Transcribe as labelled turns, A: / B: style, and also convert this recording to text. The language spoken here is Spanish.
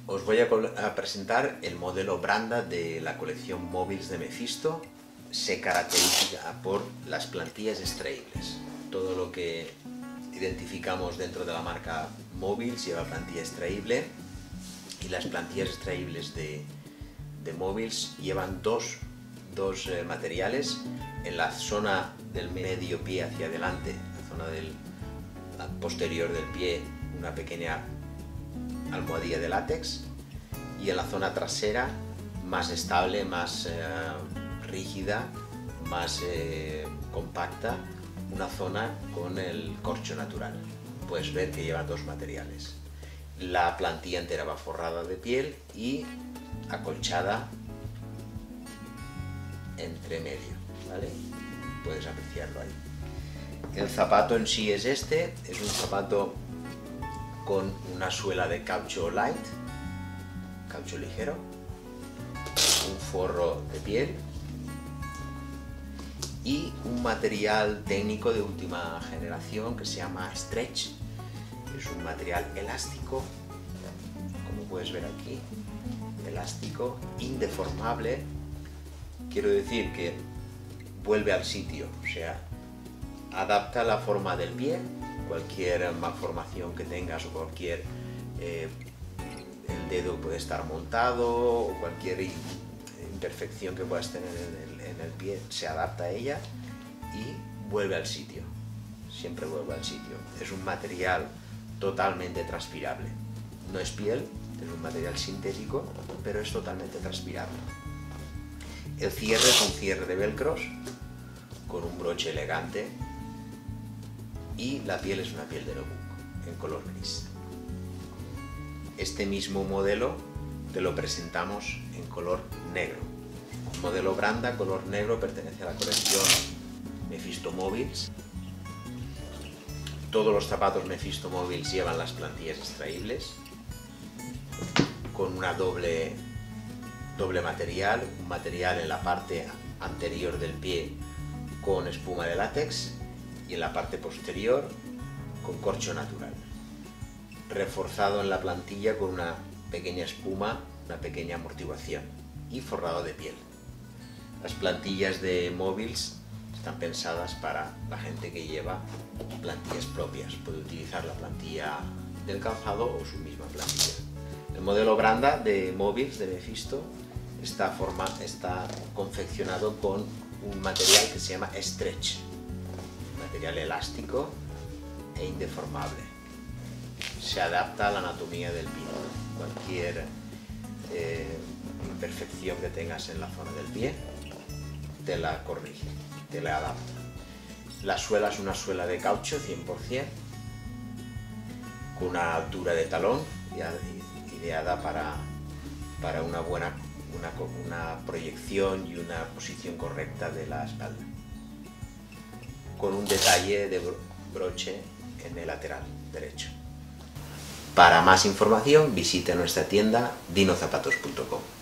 A: Os voy a presentar el modelo Branda de la colección Móvils de Mephisto. Se caracteriza por las plantillas extraíbles. Todo lo que identificamos dentro de la marca Móvils lleva plantilla extraíble, y las plantillas extraíbles de Móvils llevan dos materiales. En la zona del medio pie hacia adelante, la zona del posterior del pie, una pequeña almohadilla de látex, y en la zona trasera, más estable, más rígida, más compacta, una zona con el corcho natural. Puedes ver que lleva dos materiales. La plantilla entera va forrada de piel y acolchada entre medio, ¿vale? Puedes apreciarlo ahí. El zapato en sí es es un zapato con una suela de caucho light, caucho ligero, un forro de piel y un material técnico de última generación que se llama Stretch. Es un material elástico, como puedes ver aquí, elástico, indeformable. Quiero decir que vuelve al sitio, o sea, adapta la forma del pie, cualquier malformación que tengas o cualquier el dedo puede estar montado o cualquier imperfección que puedas tener en el pie se adapta a ella y vuelve al sitio, siempre vuelve al sitio. Es un material totalmente transpirable, no es piel, es un material sintético, pero es totalmente transpirable. El cierre es un cierre de velcros con un broche elegante y la piel es una piel de nubuck en color gris. Este mismo modelo te lo presentamos en color negro. El modelo Branda color negro pertenece a la colección Mephisto Móvils. Todos los zapatos Mephisto Móvils llevan las plantillas extraíbles con una doble material, un material en la parte anterior del pie con espuma de látex y en la parte posterior con corcho natural, reforzado en la plantilla con una pequeña espuma, una pequeña amortiguación y forrado de piel. Las plantillas de Móvils están pensadas para la gente que lleva plantillas propias, puede utilizar la plantilla del calzado o su misma plantilla. El modelo Branda de Móvils de Mephisto está confeccionado con un material que se llama Stretch, material elástico e indeformable. Se adapta a la anatomía del pie. Cualquier imperfección que tengas en la zona del pie te la corrige, te la adapta. La suela es una suela de caucho 100%, con una altura de talón ideada para una buena proyección y una posición correcta de la espalda, con un detalle de broche en el lateral derecho. Para más información visite nuestra tienda dinozapatos.com.